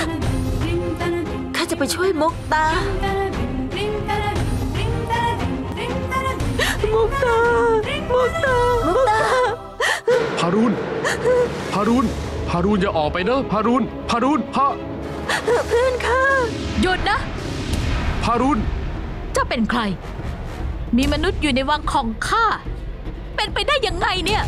ข้าจะไปช่วยมุกตาฮารุนอย่าออกไปนะฮารุนเพื่อนข้าหยุดนะฮารุนเจ้าเป็นใครมีมนุษย์อยู่ในวังของข้าเป็นไปได้ยังไงเนี่ย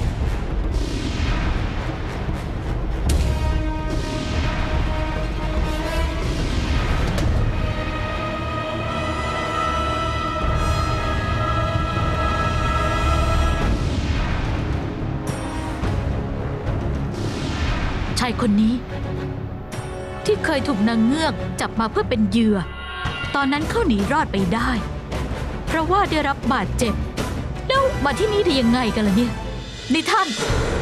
ชายคนนี้ที่เคยถูกนางเงือกจับมาเพื่อเป็นเหยื่อตอนนั้นเขาหนีรอดไปได้เพราะว่าได้รับบาดเจ็บแล้วมาที่นี่ได้ยังไงกันล่ะเนี่ยนี่ท่าน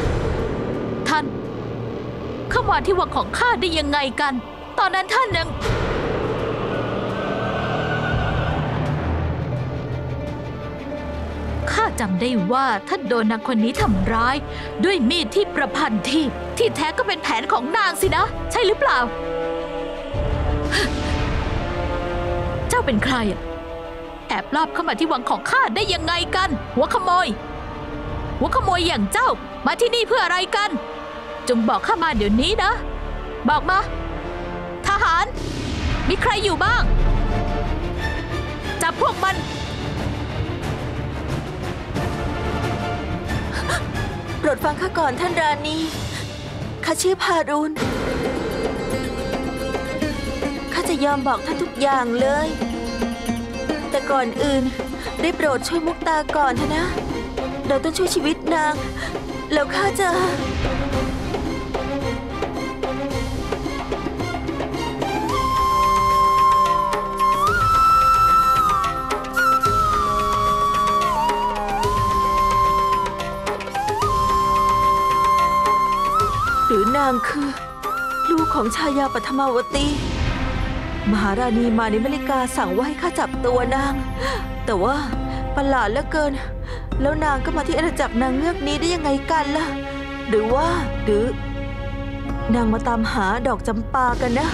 เข้ามาที่วังของข้าได้ยังไงกันตอนนั้นท่านยังข้าจำได้ว่าท่านโดนนางคนนี้ทำร้ายด้วยมีดที่ประพันธ์ที่แท้ก็เป็นแผนของนางสินะใช่หรือเปล่าเจ้าเป็นใครแอบลอบเข้ามาที่วังของข้าได้ยังไงกันหัวขโมยอย่างเจ้ามาที่นี่เพื่ออะไรกันจงบอกข้ามาเดี๋ยวนี้นะบอกมาทหารมีใครอยู่บ้างจับพวกมันโปรดฟังข้าก่อนท่านราณีข้าชื่อพารุนข้าจะยอมบอกท่านทุกอย่างเลยแต่ก่อนอื่นได้โปรดช่วยมุกตาก่อนเถอะนะเราต้องช่วยชีวิตนางแล้วข้าจะหรือนางคือลูกของชายาปฐมาวตีมหาราณีมานิมลิกาสั่งว่าให้ข้าจับตัวนางแต่ว่าประหลาดเหลือเกินแล้วนางก็มาที่อาณาจักรนางเงือกนี้ได้ยังไงกันล่ะหรือนางมาตามหาดอกจำปากันนะ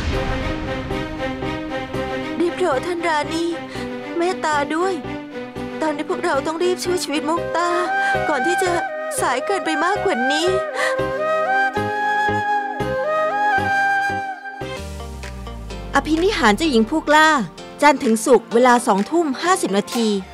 ได้โปรดท่านราณีเมตตาด้วยตอนนี้พวกเราต้องรีบช่วยชีวิตมุกตาก่อนที่จะสายเกินไปมากกว่านี้อภินิหารเจ้าหญิงผู้กล้าจันทร์ถึงศุกร์เวลา 20:50 นาที